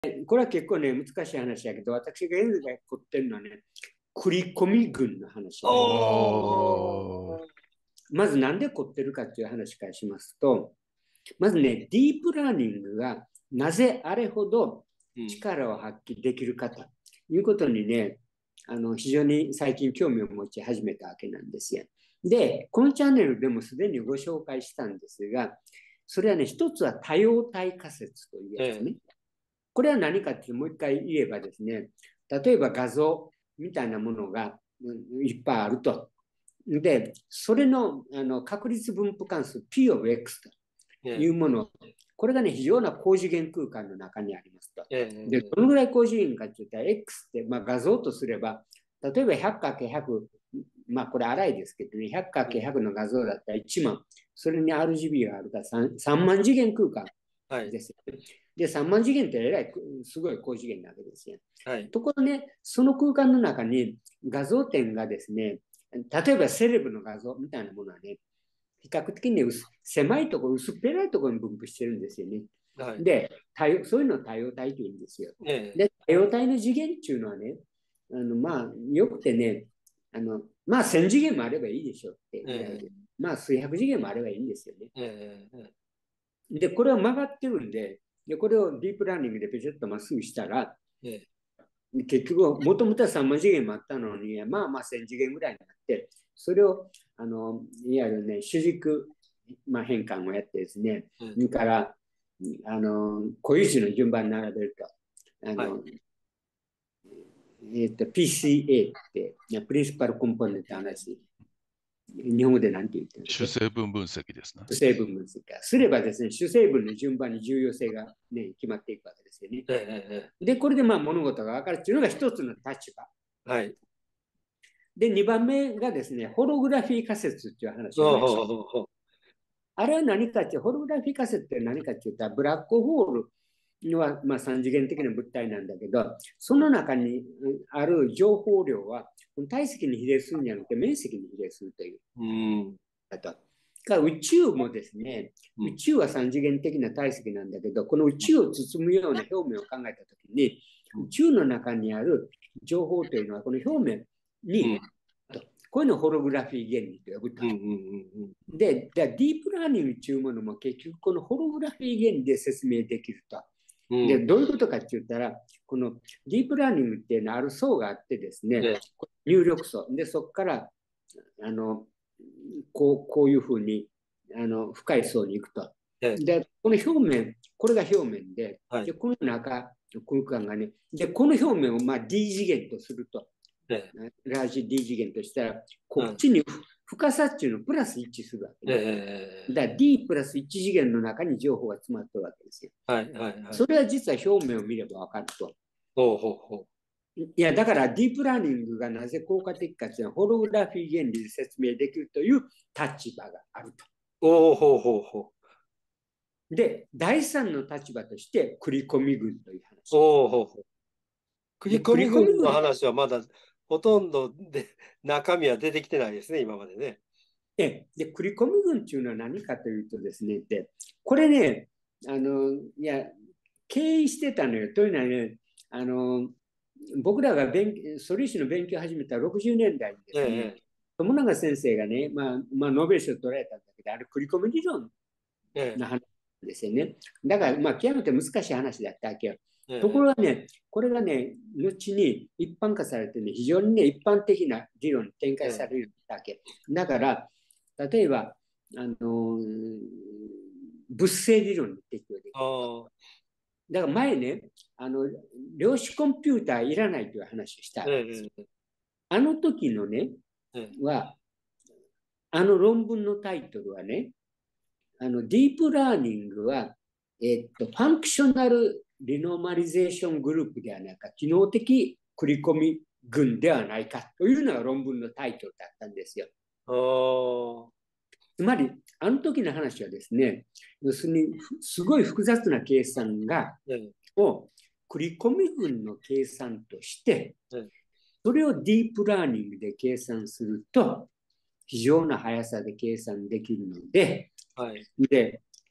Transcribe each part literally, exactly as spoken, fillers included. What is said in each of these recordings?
これは結構ね、難しい話だけど、私が現在凝ってるのはね、繰り込み群の話。 おー。 まずなんで凝ってるかっていう話からしますと、まずね、ディープラーニングがなぜあれほど力を発揮できるかということにね、あの非常に最近興味を持ち始めたわけなんですよ。で、このチャンネルでもすでにご紹介したんですが、それはね、一つは多様体仮説というやつね。これは何かっていうもう一回言えばですね、例えば画像みたいなものがいっぱいあると。で、それのあの確率分布関数 P of X というもの、これがね、非常な高次元空間の中にありますと。で、どのぐらい高次元かって言ったら、X って、まあ、画像とすれば、例えば ひゃくかけるひゃく、まあこれ荒いですけどね、ひゃくかけるひゃくの画像だったらいちまん、それに アールジービー があるから 3, さんまん次元空間ですよね。はい、で、さんまん次元ってえらい、すごい高次元なわけですよ。はい、ところね、その空間の中に画像点がですね、例えばセレブの画像みたいなものはね、比較的に狭いところ、薄っぺらいところに分布してるんですよね。はい、で、多様そういうのを多様体というんですよ。ええ、で、多様体の次元っていうのはね、あのまあ、よくてね、あのまあ、せん次元もあればいいでしょうってぐらいで、ええ、まあ、数百次元もあればいいんですよね。ええ、で、これは曲がってるんで、でこれをディープラーニングでペチッとまっすぐしたら、ええ、結局、もともとはさんまん次元もあったのに、まあまあせん次元ぐらいになって、それを、あの、いわゆるね、主軸、まあ、変換をやってですね、それ、うん、から、あの、固有種の順番に並べると、あの、はい、えっと、ピーシーエー って、プリンシパルコンポーネント話、日本語で何て言ってるんだっ主け？ 成分分析ですね。 主成分分析か。すればですね、主成分の順番に重要性が、ね、決まっていくわけですよね。で、これでまあ物事が分かるっていうのが一つの立場。はい。で、にばんめがですね、ホログラフィー仮説っていう話をね、あれは何かっていう、ホログラフィー仮説って何かって言ったら、ブラックホールはまあさん次元的な物体なんだけど、その中にある情報量は体積に比例するんじゃなくて面積に比例するという。うんだと。宇宙もですね、宇宙はさん次元的な体積なんだけど、この宇宙を包むような表面を考えたときに、宇宙の中にある情報というのは、この表面に、うん、こういうのをホログラフィー原理と呼ぶと。うんうんうん、で、ディープラーニングというものも結局このホログラフィー原理で説明できると。で、どういうことかって言ったら、このディープラーニングっていうのはある層があってですね、ね、入力層。で、そこから、あの、こうこういうふうにあの深い層に行くと。で、この表面、これが表面で、はい、でこの中の空間がね、で、この表面をまあ D 次元とすると、ね、ラージ D 次元としたら、こっちに深さっていうのプラスいちするわけね。だから D プラスいち次元の中に情報が詰まってるわけですよ。はいはいはい、それは実は表面を見れば分かると。ほうほうほう。いや、だからディープラーニングがなぜ効果的かというのは、ホログラフィー原理で説明できるという立場があると。おほうほうほう。で、第三の立場として、繰り込み群という話。おほうほう。繰り込み群の話はまだほとんどで中身は出てきてないですね、今までね。で、で繰り込み群っていうのは何かというとですね、でこれね、あの、いや、経営してたのよ。というのはね、あの、僕らが勉素粒子の勉強を始めたろくじゅうねんだいにですね、ええ、友永先生がね、まあ、まあ、ノーベル賞を取られたんだけど、あれ、繰り込み理論の話なんですよね。だから、まあ、極めて難しい話だったわけよ。ええ、ところがね、これがね、後に一般化されてね、非常にね、一般的な理論に展開されるわけ。ええ、だから、例えば、あのー、物性理論に適用できる。だから前ね、あの、量子コンピューターいらないという話をしたんですよ。あの時のね、は、あの論文のタイトルはね、あの、ディープラーニングは、えっと、ファンクショナルリノマリゼーショングループではないか、機能的繰り込み群ではないかというのが論文のタイトルだったんですよ。つまり、あの時の話はですね、要するに、すごい複雑な計算が、を繰り込み群の計算として、それをディープラーニングで計算すると、非常な速さで計算できるので、はい、で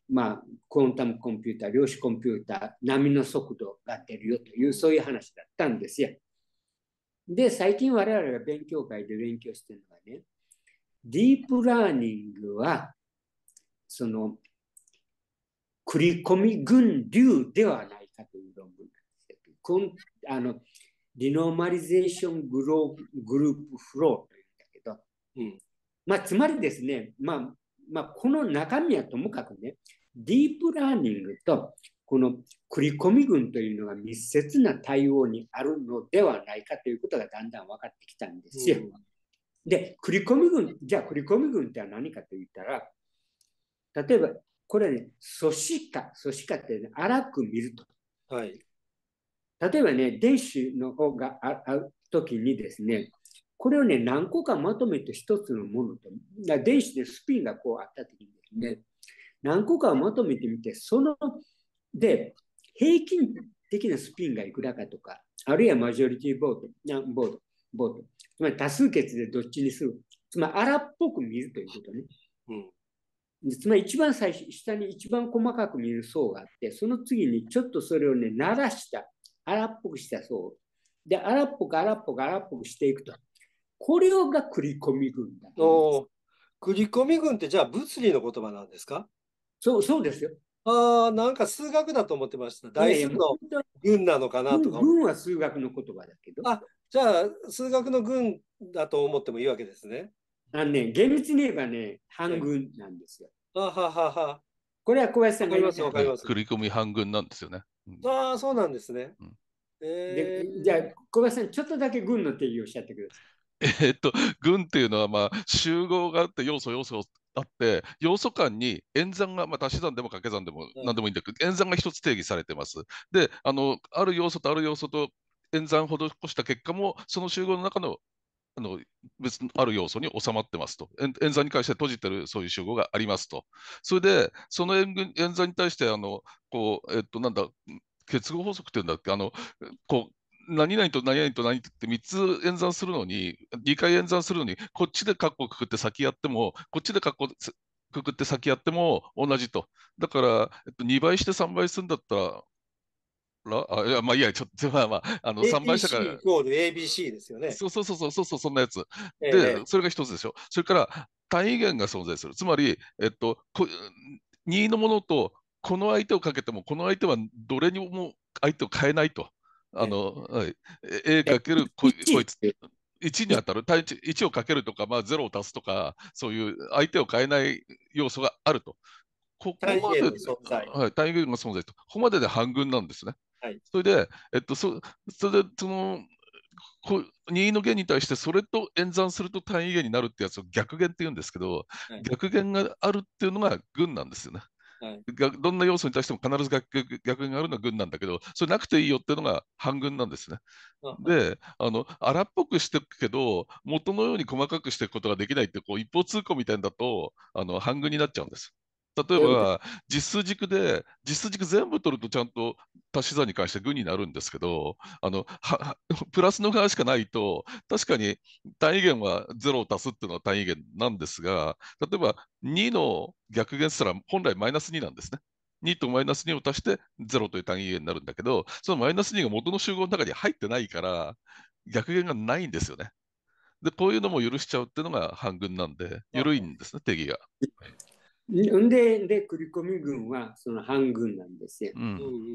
まあ、クォンタムコンピューター、量子コンピューター、波の速度が出るよという、そういう話だったんですよ。で、最近我々が勉強会で勉強してるのはね、ディープラーニングは、その、繰り込み群流ではないかという論文なんですよ。あの、リノーマリゼーショングローグループフローというんだけど、うん、まあ、つまりですね、まあ、まあ、この中身はともかくね、ディープラーニングとこの繰り込み群というのが密接な対応にあるのではないかということがだんだん分かってきたんですよ。うん、で、繰り込み群、じゃあ繰り込み群って何かと言ったら、例えばこれね、素子化、素子化って、ね、荒く見ると。はい、例えばね、電子の方があるときにですね、これをね、何個かまとめて一つのものと、電子でスピンがこうあったときにですね、何個かをまとめてみて、その、で、平均的なスピンがいくらかとか、あるいはマジョリティボード、ボード、ボード、つまり多数決でどっちにする。つまり荒っぽく見るということね。うん、つまり一番最初、下に一番細かく見る層があって、その次にちょっとそれをね、鳴らした、荒っぽくした層。で、荒っぽく荒っぽく荒っぽくしていくと。これをが繰り込み群だ。 お繰り込み群ってじゃあ物理の言葉なんですか？ そう、そうですよ。 ああ、なんか数学だと思ってました。大数の群なのかなとか。 群は数学の言葉だけど。 あ、じゃあ数学の群だと思ってもいいわけですね。 あのね、厳密に言えばね、半群なんですよ。 はははは。 これは小林さんが言います、わかります。 繰り込み半群なんですよね。 うん、ああ、そうなんですね。 うんえー、でじゃあ、小林さん、ちょっとだけ群の定義をおっしゃってください。 えっと、群っていうのは、まあ、集合があって、要素、要素あって、要素間に演算が、まあ、足し算でも掛け算でも何でもいいんだけど、演算が一つ定義されてます。で、あの、ある要素とある要素と演算を施した結果も、その集合の中のあの別のある要素に収まってますと。演算に関して閉じてるそういう集合がありますと。それで、その演算に対して、あの、こう、えっと、なんだ、結合法則っていうんだっけ、あの、こう、何々と何々と何々ってみっつ演算するのに、にかい演算するのに、こっちでカッコくくって先やっても、こっちでカッコくくって先やっても同じと。だから、えっと、にばいしてさんばいするんだったら、あいやまあいや、ちょっと、まあまあ、あのさんばいしたから。 エービーシー イコール エービーシー ですよね。 そうそうそうそうそう、そんなやつ。 えで、それが一つでしょ。それから単位元が存在する。つまり、えっと、こにのものと、この相手をかけても、この相手はどれにも相手を変えないと。あの、はい、A かけるここいつ。いちに当たる、単いちをかけるとか、まあ、ゼロを足すとか、そういう相手を変えない要素があると。ここまで、はい、単位元が存在と。ここまでで半群なんですね。はい、それで、えっと、そそれで、その、にの弦に対してそれと演算すると単位弦になるってやつを逆弦って言うんですけど、はい、逆弦があるっていうのが群なんですよね。はい、どんな要素に対しても必ず逆逆弦があるのは群なんだけど、それなくていいよっていうのが半群なんですね。で、あの荒っぽくしていくけど、元のように細かくしていくことができないって、こう一方通行みたいだとあの半群になっちゃうんです。例えば、実数軸で、実数軸全部取るとちゃんと足し算に関して群になるんですけど、あのはプラスの側しかないと、確かに単位元はゼロを足すっていうのは単位元なんですが、例えばにの逆元したら本来マイナスになんですね。にとマイナスにを足してゼロという単位元になるんだけど、そのマイナスにが元の集合の中に入ってないから、逆元がないんですよね。で、こういうのも許しちゃうっていうのが半群なんで、緩いんですね、定義が。 んで、で、繰り込み群はその半群なんですよ。うん、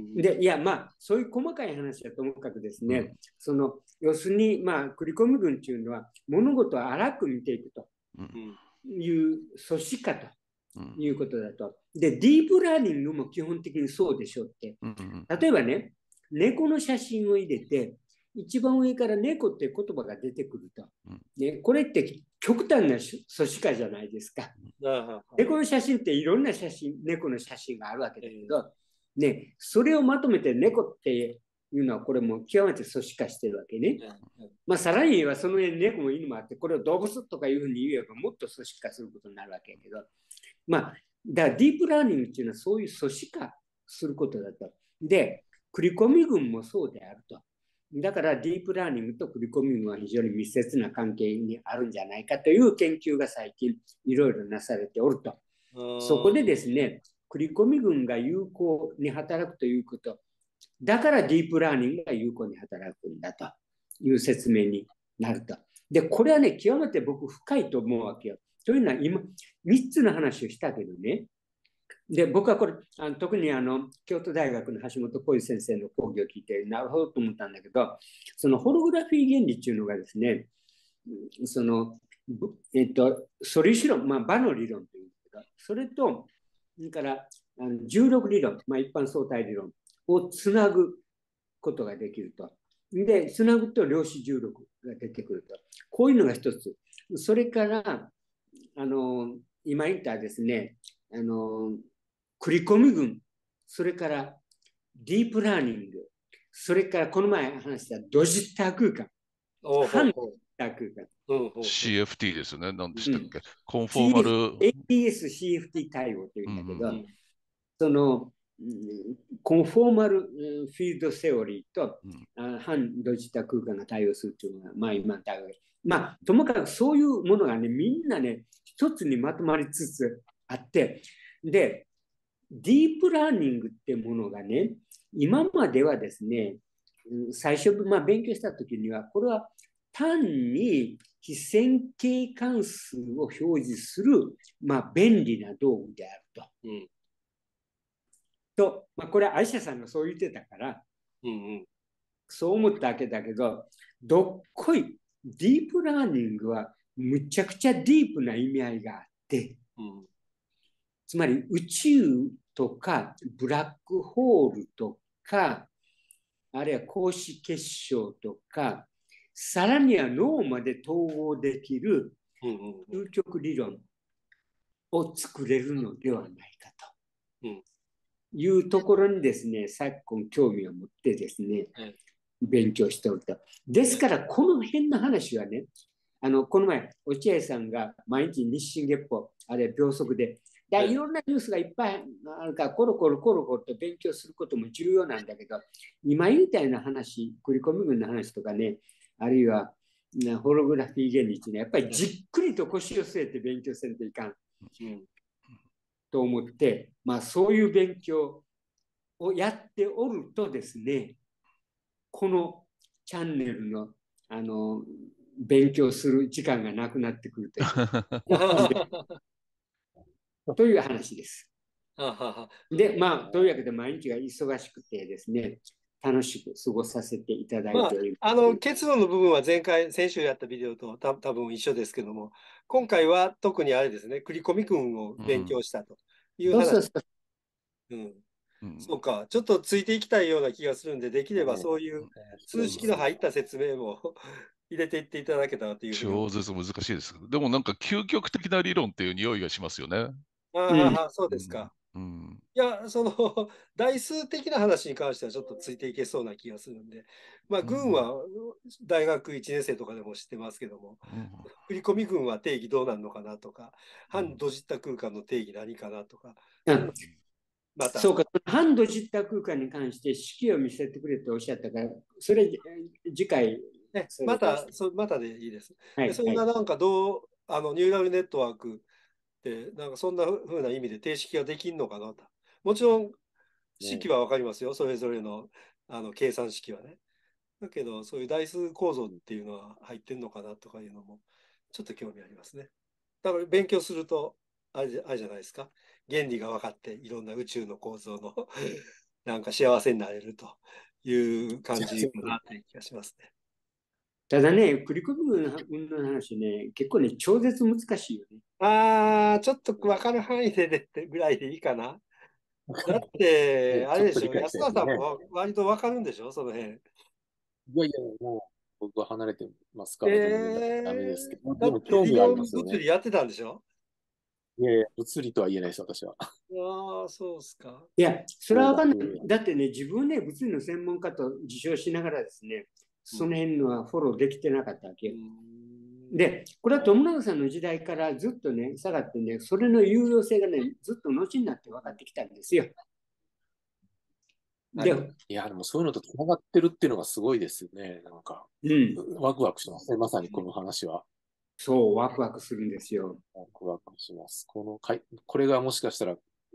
で、いや、まあ、そういう細かい話はともかくですね、うん、その、要するに、まあ、繰り込み群っていうのは、物事を荒く見ていくという組織化ということだと。で、ディープラーニングも基本的にそうでしょうって。例えばね、猫の写真を入れて、一番上から猫って言葉が出てくると。ね、これって極端な組織化じゃないですか。猫の写真っていろんな写真、猫の写真があるわけだけど、ね、それをまとめて猫っていうのはこれも極めて組織化してるわけね。まあ、さらに言えばその上に猫も犬もあって、これを動物とかいうふうに言えばもっと組織化することになるわけだけど、まあ、だからディープラーニングっていうのはそういう組織化することだと。で、繰り込み群もそうであると。だからディープラーニングと繰り込み群は非常に密接な関係にあるんじゃないかという研究が最近いろいろなされておると。そこでですね、 繰り込み群が有効に働くということ、だからディープラーニングが有効に働くんだという説明になると。で、これはね、極めて僕深いと思うわけよ。というのは今、みっつの話をしたけどね。で、僕はこれ、あの特にあの京都大学の橋本浩二先生の講義を聞いて、なるほどと思ったんだけど、そのホログラフィー原理っていうのがですね、その、えっと、素粒子論、まあ、場の理論というんだけど、それと、それからあの重力理論、まあ、一般相対理論をつなぐことができると。で、つなぐと量子重力が出てくると。こういうのが一つ。それから、あの、今言ったですね、あの、繰り込み群、それからディープラーニング、それからこの前話したドジッター空間、反ドジッター空間。 シーエフティー ですよね。何でしたっけ、うん、コンフォーマル。 エーティーエスシーエフティー 対応というんだけど、うんうん、その、コンフォーマルフィールドセオリーと、うん、反ドジッター空間が対応するというのが、まあ今対応。まあ、ともかくそういうものがね、みんなね、一つにまとまりつつあって、で、ディープラーニングっていうものがね、今まではですね、最初、まあ、勉強したときには、これは単に非線形関数を表示する、まあ、便利な道具であると。うん、と、まあ、これはアイシャさんがそう言ってたから、うんうん、そう思ったわけだけど、どっこいディープラーニングはむちゃくちゃディープな意味合いがあって、うん、つまり宇宙とかブラックホールとか、あるいは光子結晶とか、さらには脳まで統合できる究極理論を作れるのではないかというところにですね、昨今興味を持ってですね、勉強しておると。ですから、この辺の話はね、あのこの前、落合さんが毎日日進月歩、あるいは秒速で、だいろんなニュースがいっぱいあるから、コロコロコロコロと勉強することも重要なんだけど、今言ったような話、繰り込み群の話とかね、あるいはホログラフィー原理っていうのは、やっぱりじっくりと腰を据えて勉強せんといかん、うん、と思って、まあそういう勉強をやっておるとですね、このチャンネルの、あの、勉強する時間がなくなってくるというという話です。で、まあ、というわけで毎日が忙しくてですね、楽しく過ごさせていただいております。 まあ、あの結論の部分は前回、先週やったビデオとた多分一緒ですけども、今回は特にあれですね、繰り込み君を勉強したという話。そうそうそう。うんそうか、ちょっとついていきたいような気がするんで、できればそういう数式の入った説明も入れていっていただけたらという。 超絶難しいですけど、でもなんか究極的な理論っていう匂いがしますよね。 ああ、そうですか。うん、いや、その代数的な話に関してはちょっとついていけそうな気がするんで、まあ、軍は大学いちねん生とかでも知ってますけども、うん、振り込み軍は定義どうなるのかなとか、反ドジった空間の定義何かなとか。うんま、そうか、反ドジった空間に関して式を見せてくれとおっしゃったから、それ次回、 ね、またそ、またでいいです。はい、でそんななんかどう、あのニューラルネットワークってなんかそんなふうな意味で定式ができるのかなと。もちろん式は分かりますよ、ね、それぞれの、あの計算式はね。だけどそういう代数構造っていうのは入ってるのかなとかいうのもちょっと興味ありますね。だから勉強するとあれじゃ、あれじゃないですか。原理が分かっていろんな宇宙の構造のなんか幸せになれるという感じかなという気がしますね。 ただね、繰り込みの話ね、結構ね、超絶難しいよね。 ああ、ちょっと分かる範囲でってぐらいでいいかな。だって、あれでしょ、安川さんも割と分かるんでしょ、その辺。いやいや、もう僕は離れてますから、全然ダメですけど。 でも興味ありますよね。物理やってたんでしょ？ いやいや、物理とは言えないです、私は。 ああ、そうっすか。 いや、それは分かんない。だってね、自分ね、物理の専門家と自称しながらですね、その辺のはフォローできてなかったわけよ。で、これは友永さんの時代からずっとね、下がってね、それの有用性がね、ずっと後になって分かってきたんですよ。 でいや、でもそういうのとつながってるっていうのがすごいですよね。なんか、うん、ワクワクしますね、まさにこの話は。 そう、ワクワクするんですよ。 ワクワクします。このかいこれがもしかしたら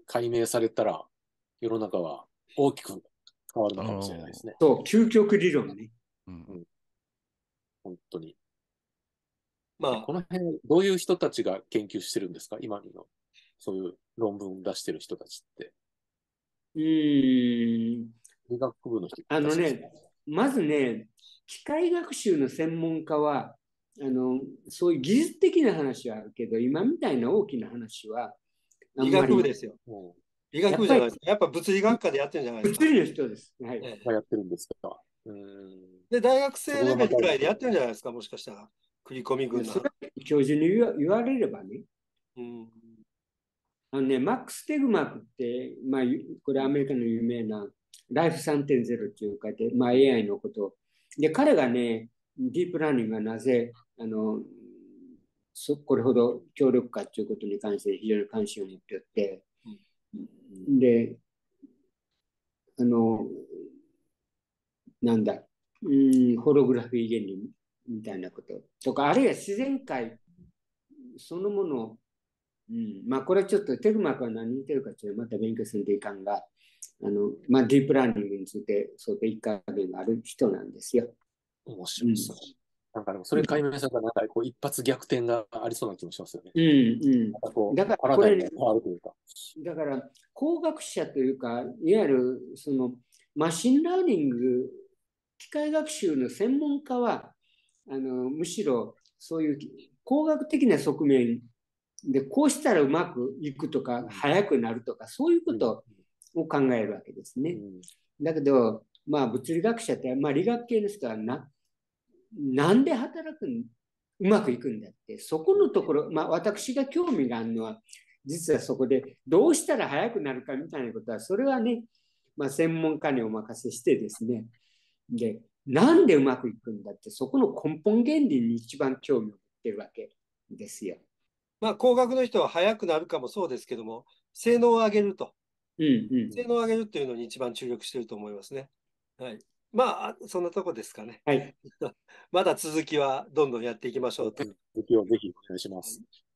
解明されたら、世の中は大きく変わるのかもしれないですね。 そう、究極理論ね。 うん、本当に。まあ、この辺、どういう人たちが研究してるんですか、今の、そういう論文出してる人たちって。 うーん。 理学部の人あのね、まずね、機械学習の専門家は、あのそういう技術的な話はあるけど、今みたいな大きな話はあんまり。理学部ですよ。理学部じゃないですか。やっぱ物理学科でやってるんじゃないですか。 物理の人です。はい。 やってるんですか。 うんで、大学生レベルぐらいでやってるんじゃないですか、もしかしたら。繰り込み軍なら。 教授に言わ言われればね。うん、あのね、マックス・テグマークって、まあ、これアメリカの有名なライフ さんてんゼロ っていうかで、まあ、エーアイ のこと。で、彼がね、ディープラーニングがなぜ、あの、これほど強力かということに関して非常に関心を持っておって、うん、で、あの、なんだ、うん、ホログラフィー原理みたいなこととか、あるいは自然界そのもの、うん、まあこれはちょっとテグマークは何に似てるかというのはまた勉強せんといかんが、あの、まあディープラーニングについて相当一回がある人なんですよ。 面白いそう。うん、なんかでもそれ解明されたらなんかこう一発逆転がありそうな気もしますよね。 うんうん。だからこれ、ね、だから工学者というか、いわゆるそのマシンラーニング、機械学習の専門家は、あのむしろそういう工学的な側面で、こうしたらうまくいくとか、速くなるとか、そういうことを考えるわけですね。だけど、まあ、物理学者って、まあ、理学系の人はな、なんで働くん、うまくいくんだって、そこのところ、まあ、私が興味があるのは、実はそこで、どうしたら速くなるかみたいなことは、それはね、まあ、専門家にお任せしてですね、で、なんでうまくいくんだって、そこの根本原理に一番興味を持ってるわけですよ。 まあ、工学の人は速くなるかもそうですけども、性能を上げると。 うんうん、 性能を上げるっていうのに一番注力してると思いますね。はい。まあ、そんなとこですかね。 はい。 まだ続きはどんどんやっていきましょうと。 続きをぜひお願いします。